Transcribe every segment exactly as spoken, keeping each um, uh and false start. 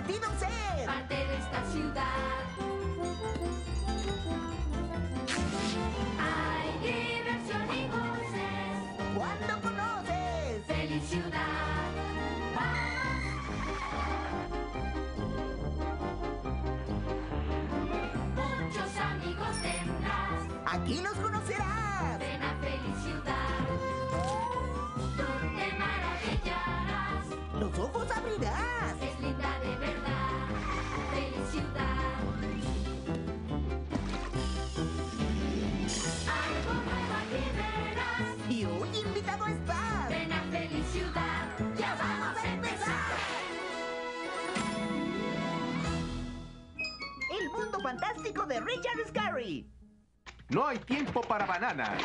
divertido ser parte de esta ciudad. Hay diversión y goces cuando conoces feliz ciudad. Muchos amigos tendrás, aquí los conocerás. ven a feliz ciudad. Tú te maravillarás, Los ojos abrirás. es linda de verdad. Feliz ciudad. Algo nuevo aquí verás. Y hoy invitado estás. Ven a feliz ciudad. ¡Ya vamos a empezar! El mundo fantástico de Richard Scarry. No hay tiempo para bananas.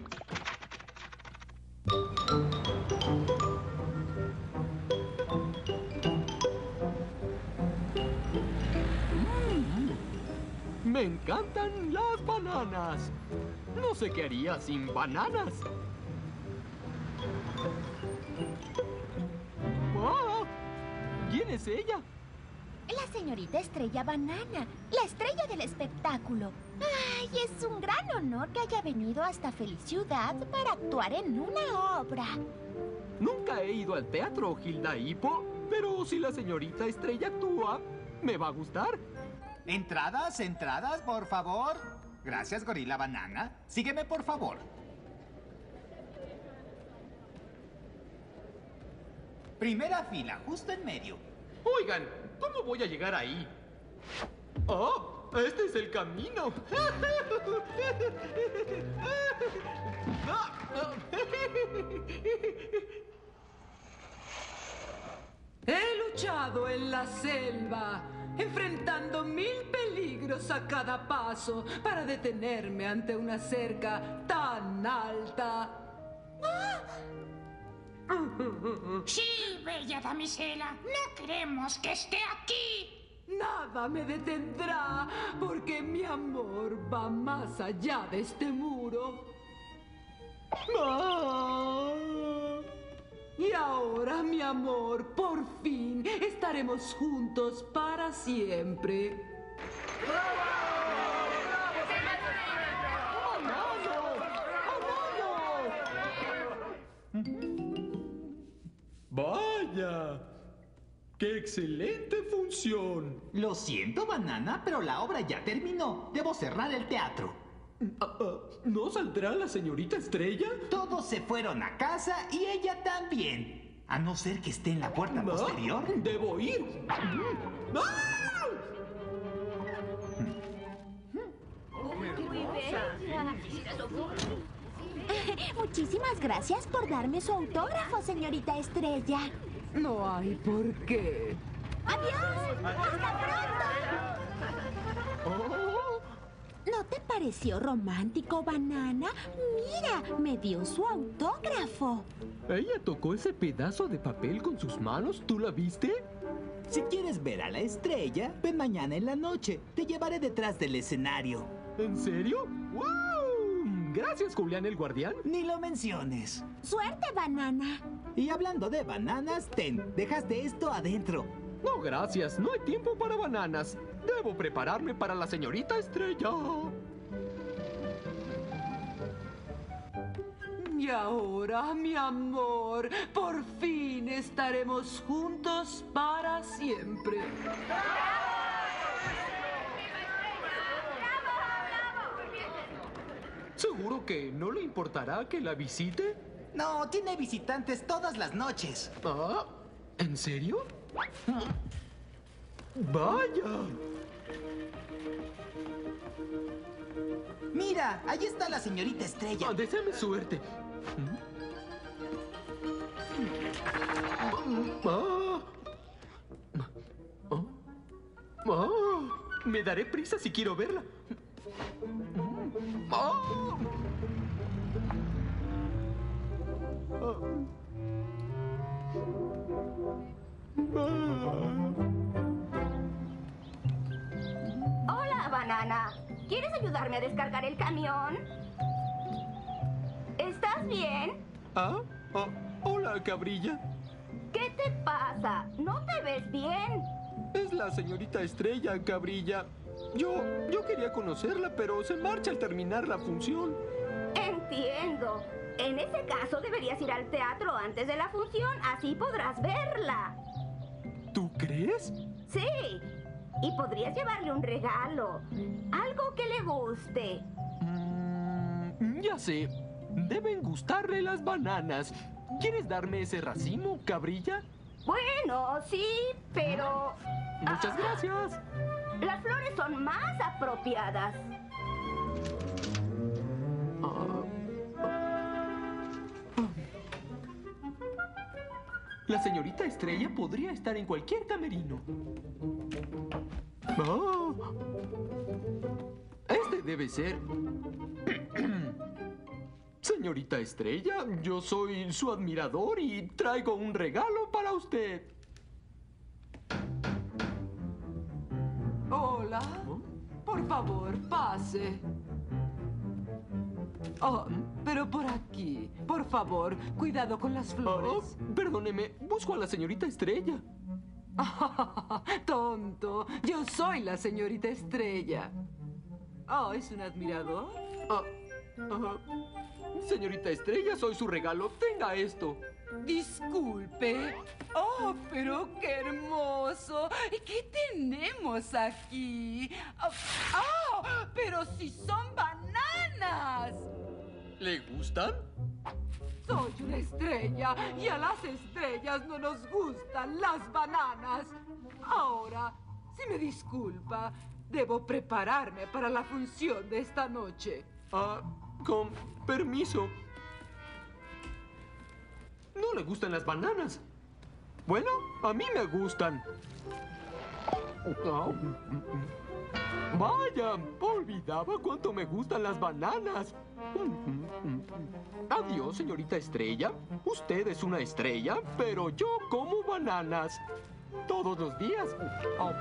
Me encantan las bananas. No sé qué haría sin bananas. ¡Ah! ¿Quién es ella? La señorita Estrella Banana, la estrella del espectáculo. Ay, es un gran honor que haya venido hasta Feliz Ciudad para actuar en una obra. Nunca he ido al teatro, Gilda Hippo, pero si la señorita Estrella actúa, me va a gustar. Entradas, entradas, por favor. Gracias, Gorila Banana. Sígueme, por favor. Primera fila, justo en medio. Oigan, ¿cómo voy a llegar ahí? ¡Oh! ¡Este es el camino! He luchado en la selva, enfrentando mil peligros a cada paso para detenerme ante una cerca tan alta. Sí, bella damisela, no queremos que esté aquí. Nada me detendrá, porque mi amor va más allá de este muro. Ah. Y ahora, mi amor, por fin estaremos juntos para siempre. ¡Vaya! ¡Qué excelente función! Lo siento, Banana, pero la obra ya terminó. Debo cerrar el teatro. Ah, ah, ¿No saldrá la señorita Estrella? Todos se fueron a casa y ella también. A no ser que esté en la puerta ¿Ah? posterior. ¡Debo ir! ¡Ah! Muchísimas gracias por darme su autógrafo, señorita Estrella. No hay por qué. ¡Adiós! ¡Hasta pronto! Oh. ¿No te pareció romántico, Banana? Mira, me dio su autógrafo. Ella tocó ese pedazo de papel con sus manos. ¿Tú la viste? Si quieres ver a la estrella, ven mañana en la noche. Te llevaré detrás del escenario. ¿En serio? ¡Wow! Gracias, Julián el Guardián. Ni lo menciones. ¡Suerte, Banana! Y hablando de bananas, ten, dejaste esto adentro. No, gracias. No hay tiempo para bananas. Debo prepararme para la señorita Estrella. Y ahora, mi amor, por fin estaremos juntos para siempre. ¿Seguro que no le importará que la visite? No, tiene visitantes todas las noches. ¿Ah? ¿En serio? ¡Vaya! Mira, ahí está la señorita Estrella. Ah, deséame suerte. Ah. Ah. Ah. Me daré prisa si quiero verla. Ah. Hola, Banana. ¿Quieres ayudarme a descargar el camión? ¿Estás bien? ¿Ah? Oh, hola, cabrilla. ¿Qué te pasa? ¿No te ves bien? Es la señorita Estrella, Cabrilla. Yo, yo quería conocerla, pero se marcha al terminar la función. Entiendo. En ese caso deberías ir al teatro antes de la función, así podrás verla. ¿Tú crees? Sí. Y podrías llevarle un regalo. Algo que le guste. Mm, ya sé. Deben gustarle las bananas. ¿Quieres darme ese racimo, Cabrilla? Bueno, sí, pero... Muchas gracias. Las flores son más apropiadas. Ah. La señorita Estrella podría estar en cualquier camerino. Ah. Este debe ser... Señorita Estrella, yo soy su admirador y traigo un regalo para usted. Hola. Por favor, pase. Oh, pero por aquí. Por favor, cuidado con las flores. Oh, perdóneme, busco a la señorita Estrella. Tonto, yo soy la señorita Estrella. Oh, ¿es un admirador? Ah, ah, señorita Estrella, soy su regalo. Tenga esto. Disculpe. Oh, pero qué hermoso. ¿Qué tenemos aquí? Oh, oh, pero si son bananas. ¿Le gustan? Soy una estrella y a las estrellas no nos gustan las bananas. Ahora, si me disculpa, debo prepararme para la función de esta noche. Ah, con permiso. ¿No le gustan las bananas? Bueno, a mí me gustan. Oh. Vaya, olvidaba cuánto me gustan las bananas. Adiós, señorita Estrella. Usted es una estrella, pero yo como bananas. Todos los días. Oh.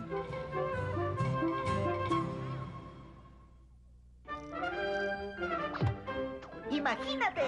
¡Imagínate!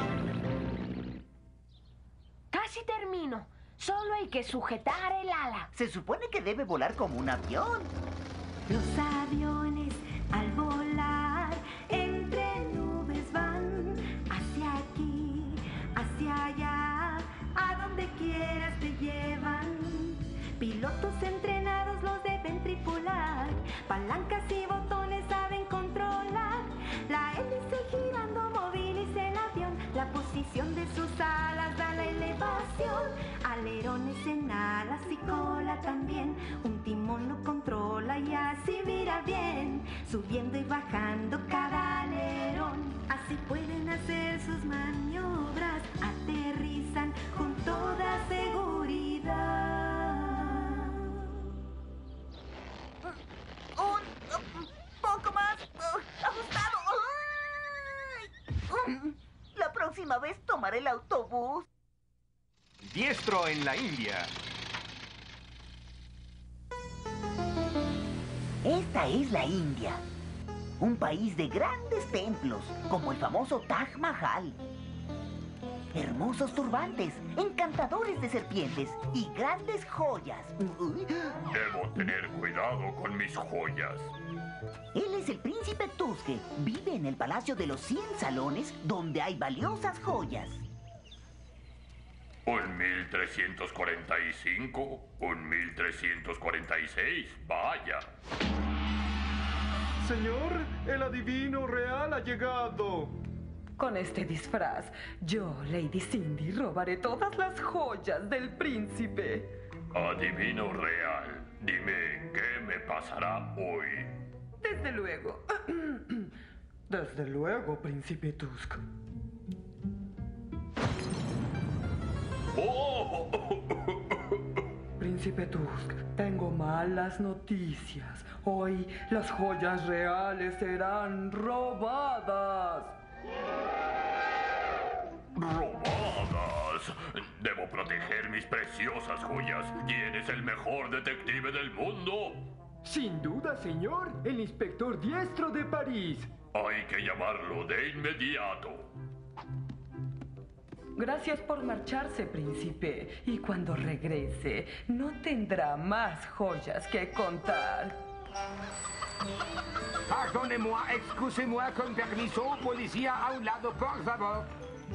Casi termino. Solo hay que sujetar el ala. Se supone que debe volar como un avión. Los aviones al volar entre nubes van hacia aquí, hacia allá, a donde quieras te llevan. Pilotos entrenados los deben tripular, palancas y botones saben controlar. La hélice girando moviliza el avión, la posición de sus alas da la elevación. Alerones en alas y cola también, un timón lo controla y así mira bien, subiendo y bajando cada alerón. Así pueden hacer sus maniobras, aterrizan con toda seguridad. Un poco más uh, ajustado. ¡Ay! La próxima vez tomaré el autobús. Diestro en la India. Esta es la India, un país de grandes templos, como el famoso Taj Mahal. Hermosos turbantes, encantadores de serpientes y grandes joyas. Debo tener cuidado con mis joyas. Él es el príncipe Tuske. Vive en el Palacio de los Cien Salones, donde hay valiosas joyas. ¿Un mil trescientos cuarenta y cinco? ¿Un mil trescientos cuarenta y seis? Vaya. Señor, el adivino real ha llegado. Con este disfraz, yo, Lady Cindy, robaré todas las joyas del príncipe. Adivino real, dime, ¿qué me pasará hoy? Desde luego. Desde luego, príncipe Tusk. ¡Oh! Príncipe Tusk, tengo malas noticias. Hoy las joyas reales serán robadas. ¡Robadas! Debo proteger mis preciosas joyas. ¿Quién es el mejor detective del mundo? Sin duda, señor, el inspector Diestro de París. Hay que llamarlo de inmediato. Gracias por marcharse, príncipe. Y cuando regrese, no tendrá más joyas que contar. Pardonnez-moi, excusez-moi, con permiso, policía a un lado, por favor.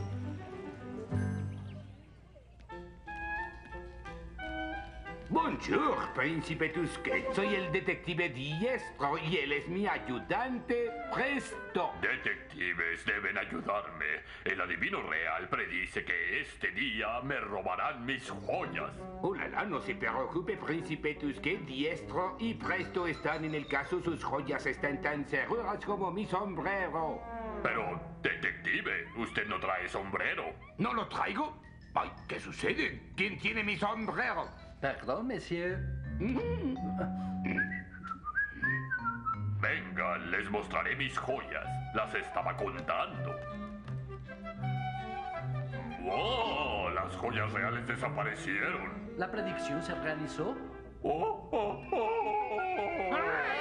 Bonjour, príncipe Tusquet. Soy el detective Diestro y él es mi ayudante Presto. Detectives deben ayudarme. El adivino real predice que este día me robarán mis joyas. Oh la la, no se preocupe, príncipe Tusquet. Diestro y Presto están en el caso. Sus joyas están tan seguras como mi sombrero. Pero, detective, usted no trae sombrero. ¿No lo traigo? Ay, ¿qué sucede? ¿Quién tiene mi sombrero? Perdón, monsieur. Venga, les mostraré mis joyas. Las estaba contando. ¡Wow! Las joyas reales desaparecieron. ¿La predicción se realizó? Oh, oh, oh.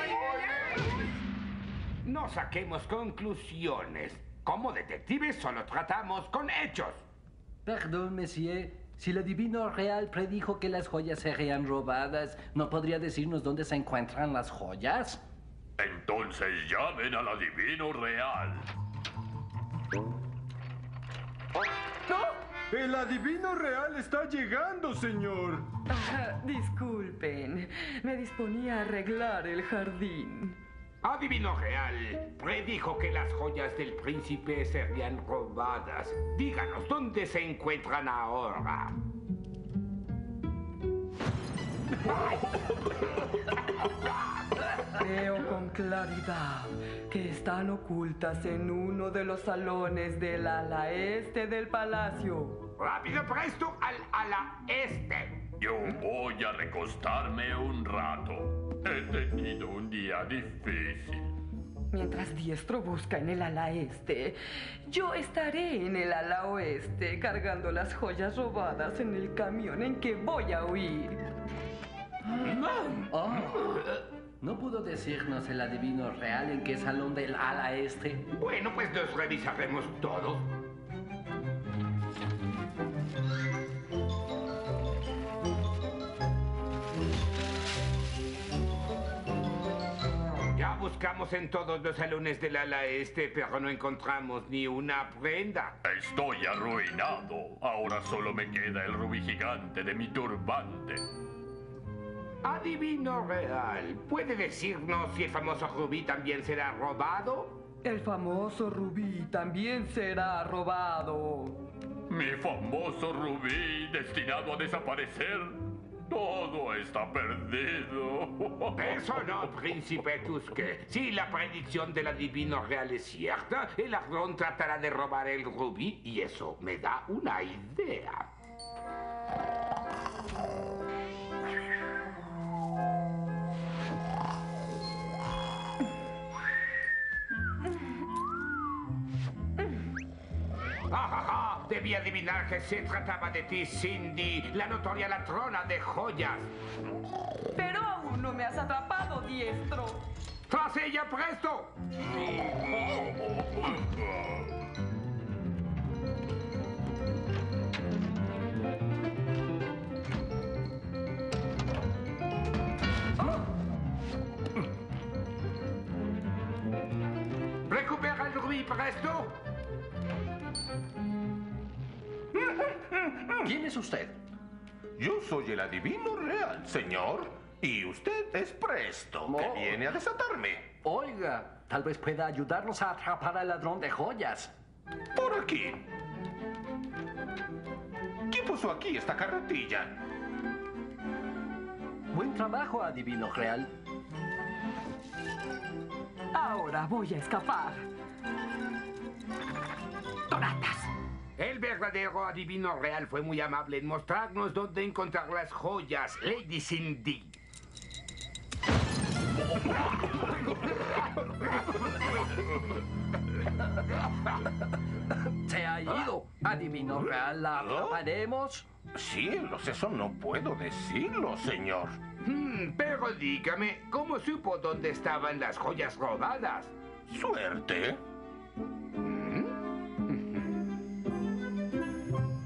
No saquemos conclusiones. Como detectives solo tratamos con hechos. Perdón, monsieur. Si el adivino real predijo que las joyas serían robadas, ¿no podría decirnos dónde se encuentran las joyas? Entonces llamen al adivino real. ¡No! ¡El adivino real está llegando, señor! Ah, disculpen, me disponía a arreglar el jardín. Adivino real, predijo que las joyas del príncipe serían robadas. Díganos, ¿dónde se encuentran ahora? Veo con claridad que están ocultas en uno de los salones del ala este del palacio. ¡Rápido, Presto! ¡Al ala este! Yo voy a recostarme un rato. He tenido un día difícil. Mientras Diestro busca en el ala este, yo estaré en el ala oeste cargando las joyas robadas en el camión en que voy a huir. Oh, ¿no pudo decirnos el adivino real en qué salón del ala este? Bueno, pues los revisaremos todos. Ya buscamos en todos los salones del ala este, pero no encontramos ni una prenda. Estoy arruinado. Ahora solo me queda el rubí gigante de mi turbante. Adivino real, ¿puede decirnos si el famoso rubí también será robado? El famoso rubí también será robado. Mi famoso rubí destinado a desaparecer. Todo está perdido. Eso no, príncipe Tusque. Si la predicción del adivino real es cierta, el ladrón tratará de robar el rubí y eso me da una idea. ¡Ah, debí adivinar que se trataba de ti, Cindy, la notoria ladrona de joyas. Pero aún no me has atrapado, Diestro. ¡Tras ella, Presto! ¿Recupera el rubí, Presto? ¿Quién es usted? Yo soy el adivino real, señor. Y usted es Presto, que Oh. viene a desatarme. Oiga, tal vez pueda ayudarnos a atrapar al ladrón de joyas. Por aquí. ¿Quién puso aquí esta carretilla? Buen trabajo, adivino real. Ahora voy a escapar. ¡Donatas! El verdadero adivino real fue muy amable en mostrarnos dónde encontrar las joyas, Lady Cindy. Se ha ido. Adivino real, ¿la atraparemos? Cielos, eso no puedo decirlo, señor. Hmm, pero dígame, ¿cómo supo dónde estaban las joyas robadas? Suerte.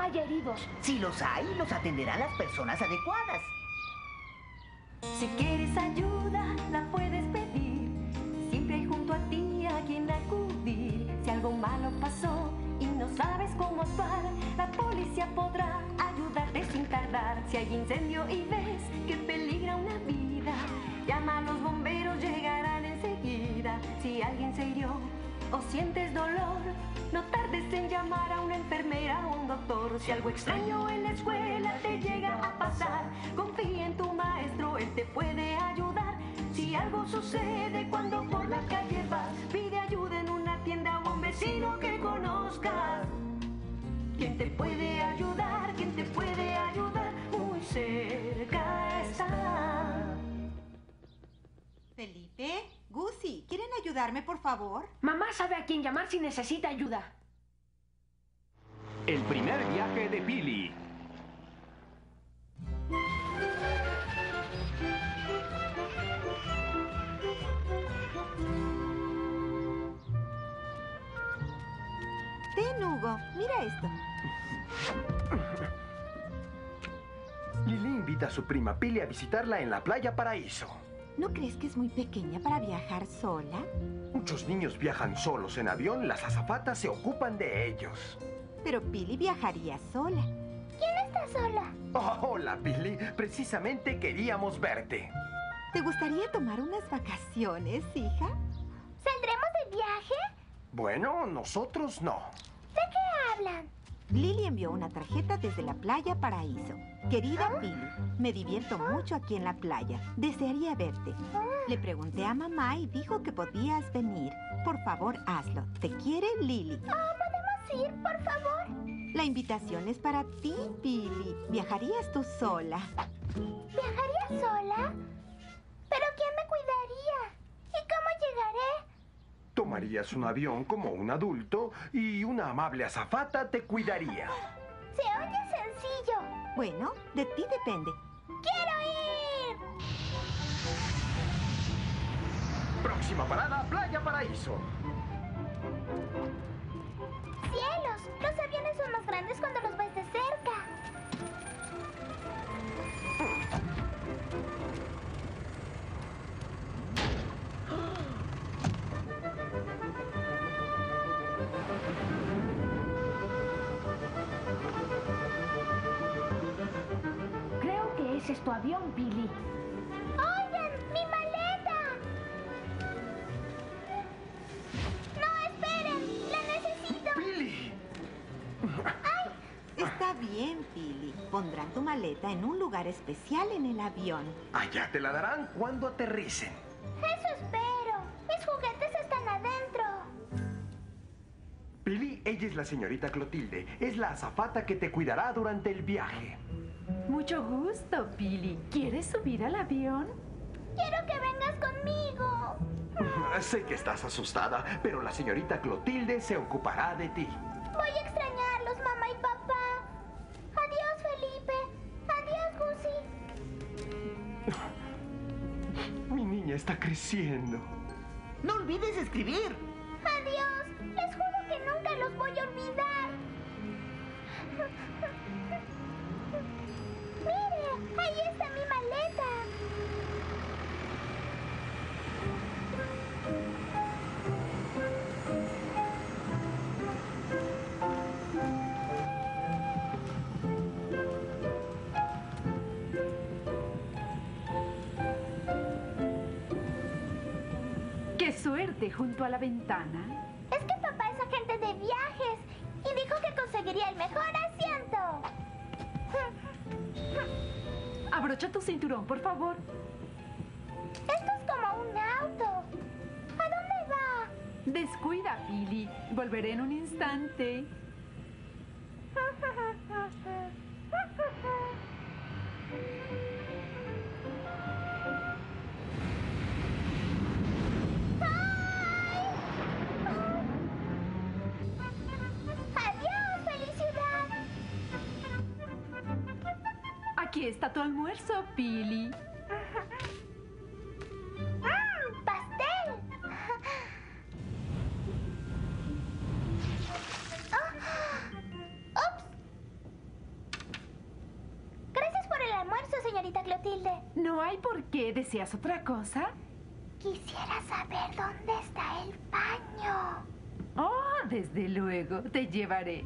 haya heridos. Si los hay, los atenderán las personas adecuadas. Si quieres ayuda, la puedes pedir. Siempre hay junto a ti a quien acudir. Si algo malo pasó y no sabes cómo actuar, la policía podrá ayudarte sin tardar. Si hay incendio y ves que peligra una vida, llama a los bomberos, llegarán enseguida. Si alguien se hirió o sientes dolor, no tardes en llamar a una enfermera o un doctor. Si algo extraño en la escuela te llega a pasar, confía en tu maestro, él te puede ayudar. Si algo sucede cuando por la calle vas, pide ayuda en una tienda o un vecino que conozcas. ¿Quién te puede ayudar? ¿Quién te puede ayudar? Muy cerca está. Felipe, Guzzi, ¿quieren ayudarme, por favor? Mamá sabe a quién llamar si necesita ayuda. El primer viaje de Billy. Ten, Hugo, mira esto. Lili invita a su prima Pili a visitarla en la playa Paraíso. ¿No crees que es muy pequeña para viajar sola? Muchos niños viajan solos en avión, las azafatas se ocupan de ellos. Pero Pili viajaría sola. ¿Quién está sola? Oh, hola, Pili. Precisamente queríamos verte. ¿Te gustaría tomar unas vacaciones, hija? ¿Saldremos de viaje? Bueno, nosotros no. ¿De qué hablan? Lili envió una tarjeta desde la playa Paraíso. Querida Pili, me divierto mucho aquí en la playa. Desearía verte. Le pregunté a mamá y dijo que podías venir. Por favor, hazlo. Te quiere Lili. Oh, ¿podemos ir, por favor? La invitación es para ti, Pili. ¿Viajarías tú sola? ¿Viajaría sola? ¿Pero quién me cuidaría? ¿Y cómo llegaré? Tomarías un avión como un adulto y una amable azafata te cuidaría. Se oye sencillo. Bueno, de ti depende. ¡Quiero ir! Próxima parada, Playa Paraíso. ¡Cielos! Los aviones son más grandes cuando los ves de cerca. Creo que ese es tu avión, Billy. ¡Oigan! ¡Mi maleta! ¡No, esperen! ¡La necesito! ¡Billy! ¡Ay! Está bien, Pili. Pondrán tu maleta en un lugar especial en el avión. Allá te la darán cuando aterricen. Eso espero. Mis juguetes están adentro. Pili, ella es la señorita Clotilde. Es la azafata que te cuidará durante el viaje. Mucho gusto, Pili. ¿Quieres subir al avión? Quiero que vengas conmigo. Sé que estás asustada, pero la señorita Clotilde se ocupará de ti. Voy a extrañarlos, mamá y papá. Adiós, Felipe. Adiós, Guzzi. Mi niña está creciendo. No olvides escribir. Adiós. Les juro que nunca los voy a olvidar. ¡Mire! ¡Ahí está mi maleta! ¡Qué suerte junto a la ventana! Es que papá es agente de viajes y dijo que conseguiría el mejor asiento. Abrocha tu cinturón, por favor. Esto es como un auto. ¿A dónde va? Descuida, Pili. Volveré en un instante. ¡Adiós, felicidad! Aquí está tu almuerzo, Pili. ¡Mmm! ¡Pastel! ¡Oh! ¡Ups! señorita Clotilde. No hay por qué. ¿Deseas otra cosa? Quisiera saber dónde está el baño. Oh, desde luego. Te llevaré.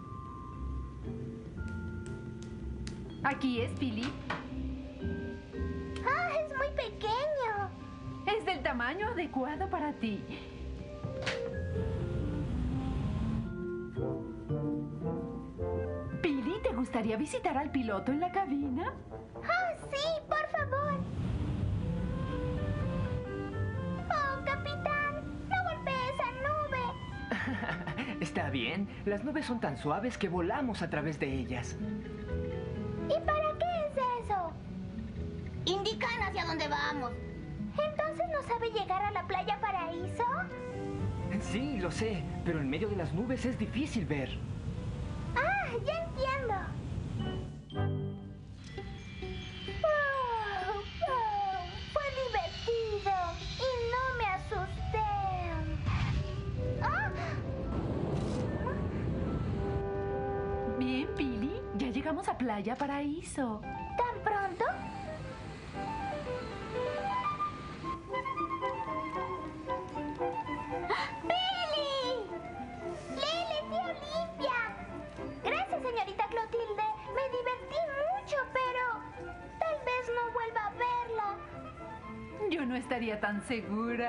Aquí es, Pili. Ah, es muy pequeño. Es del tamaño adecuado para ti. Pili, ¿te gustaría visitar al piloto en la cabina? Ah, sí, por favor. Oh, capitán, no golpee esa nube. Está bien. Las nubes son tan suaves que volamos a través de ellas. ¿Y para qué es eso? Indican hacia dónde vamos. ¿Entonces no sabe llegar a la playa Paraíso? Sí, lo sé, pero en medio de las nubes es difícil ver. Ah, ya entiendo. Oh, oh, fue divertido y no me asusté. Ah. Bien, Pili, ya llegamos a Playa Paraíso. ¿Tan pronto? ¡Billy! ¡Lili, tía Olimpia! Gracias, señorita Clotilde. Me divertí mucho, pero tal vez no vuelva a verla. Yo no estaría tan segura.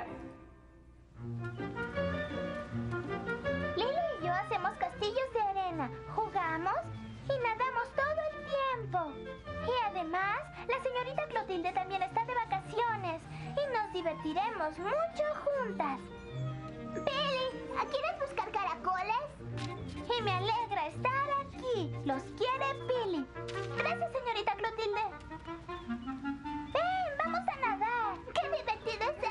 Lili y yo hacemos castillos de arena, jugamos y nadamos todo el tiempo. Y además, la señorita Clotilde también está de vacaciones y nos divertiremos mucho juntas. Billy, ¿quieres buscar caracoles? Y me alegra estar aquí. Los quiere Billy. Gracias, señorita Clotilde. ¡Ven, vamos a nadar! ¡Qué divertido es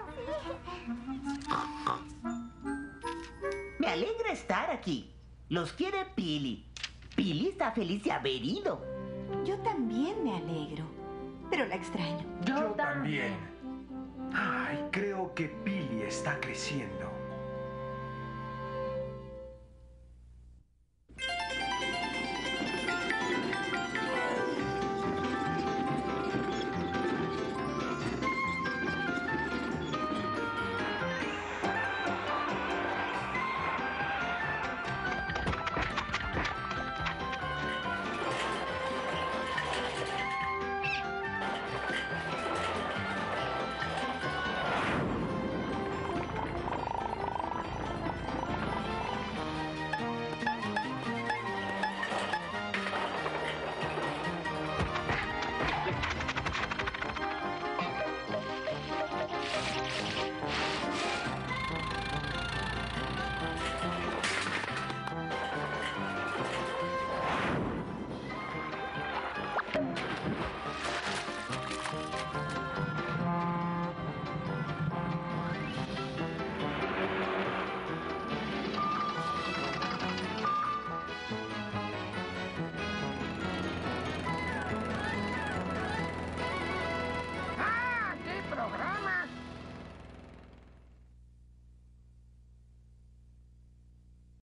esto! Me alegra estar aquí. Los quiere Pili. Pili está feliz de haber ido. Yo también me alegro, pero la extraño. Yo también. Ay, creo que Pili está creciendo.